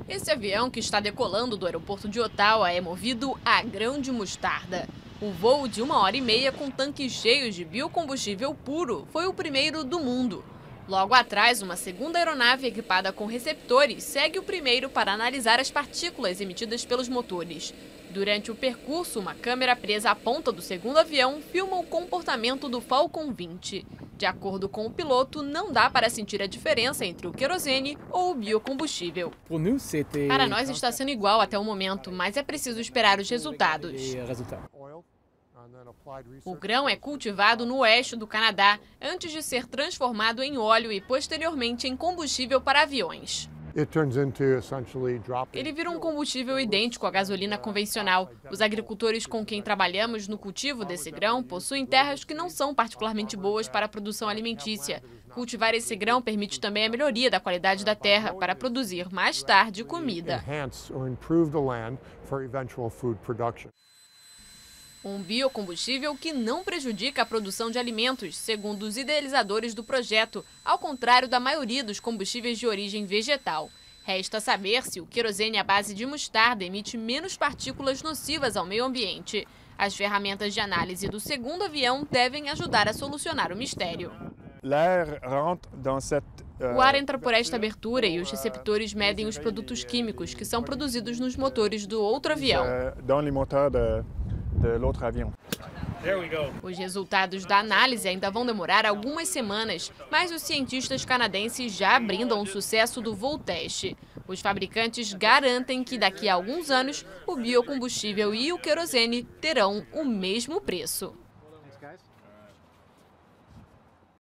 Esse avião que está decolando do aeroporto de Ottawa é movido a grão de mostarda. O voo de 1h30 com tanques cheios de biocombustível puro foi o primeiro do mundo. Logo atrás, uma segunda aeronave equipada com receptores segue o primeiro para analisar as partículas emitidas pelos motores. Durante o percurso, uma câmera presa à ponta do segundo avião filma o comportamento do Falcon 20. De acordo com o piloto, não dá para sentir a diferença entre o querosene ou o biocombustível. Para nós está sendo igual até o momento, mas é preciso esperar os resultados. O grão é cultivado no oeste do Canadá antes de ser transformado em óleo e posteriormente em combustível para aviões. Ele vira um combustível idêntico à gasolina convencional. Os agricultores com quem trabalhamos no cultivo desse grão possuem terras que não são particularmente boas para a produção alimentícia. Cultivar esse grão permite também a melhoria da qualidade da terra para produzir mais tarde comida. Um biocombustível que não prejudica a produção de alimentos, segundo os idealizadores do projeto, ao contrário da maioria dos combustíveis de origem vegetal. Resta saber se o querosene à base de mostarda emite menos partículas nocivas ao meio ambiente. As ferramentas de análise do segundo avião devem ajudar a solucionar o mistério. O ar entra por esta abertura e os receptores medem os produtos químicos que são produzidos nos motores do outro avião. Os resultados da análise ainda vão demorar algumas semanas, mas os cientistas canadenses já brindam o sucesso do voo teste. Os fabricantes garantem que daqui a alguns anos o biocombustível e o querosene terão o mesmo preço.